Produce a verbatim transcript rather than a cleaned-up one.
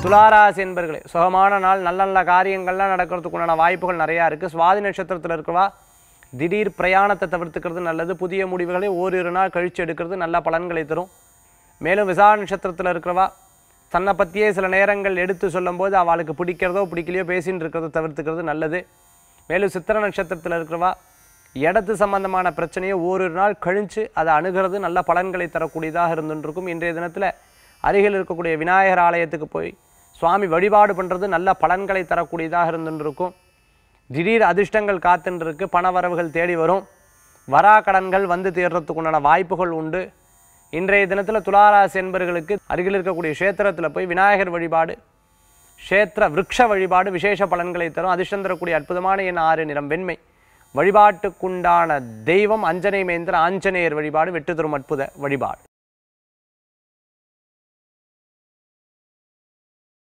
துளாராசி என்பர்களே, சுகமான நாள், நல்ல நல்ல காரியங்கள்லாம் நடக்கிறதுக்குண்டான வாய்ப்புகள் நிறையா இருக்குது. சுவாதி நட்சத்திரத்தில் இருக்கவா திடீர் பிரயாணத்தை தவிர்த்துக்கிறது நல்லது. புதிய முடிவுகளை ஓரிரு நாள் கழித்து எடுக்கிறது நல்ல பலன்களை தரும். மேலும் விசாக நட்சத்திரத்தில் இருக்கிறவா தன்னை பற்றியே சில நேரங்கள் எடுத்து சொல்லும்போது அவளுக்கு பிடிக்கிறதோ பிடிக்கலையோ பேசின்னு இருக்கிறதோ தவிர்த்துக்கிறது நல்லது. மேலும் சித்திர நட்சத்திரத்தில் இருக்கிறவா இடத்து சம்பந்தமான பிரச்சனையை ஓரிரு நாள் கழித்து அதை அணுகிறது நல்ல பலன்களை தரக்கூடியதாக இருந்துருக்கும். இன்றைய தினத்தில் அருகில் இருக்கக்கூடிய விநாயகர் ஆலயத்துக்கு போய் சுவாமி வழிபாடு பண்ணுறது நல்ல பலன்களை தரக்கூடியதாக இருந்துருக்கும். திடீர் அதிர்ஷ்டங்கள் காத்துருக்கு, பண வரவுகள் தேடி வரும், வரா கடன்கள் வந்து தேர்றதுக்குண்டான வாய்ப்புகள் உண்டு. இன்றைய தினத்தில் துளாராசி என்பர்களுக்கு அருகில் இருக்கக்கூடிய க்ஷேத்திரத்தில் போய் விநாயகர் வழிபாடு, க்ஷேத்திர விருட்ச வழிபாடு விசேஷ பலன்களை தரும். அதிர்ஷ்டம் தரக்கூடிய அற்புதமான எண் ஆறு, நிறம் வெண்மை. வழிபாட்டுக்குண்டான தெய்வம் அஞ்சனை மேந்திர ஆஞ்சநேயர் வழிபாடு வெற்றி தரும் அற்புத வழிபாடு.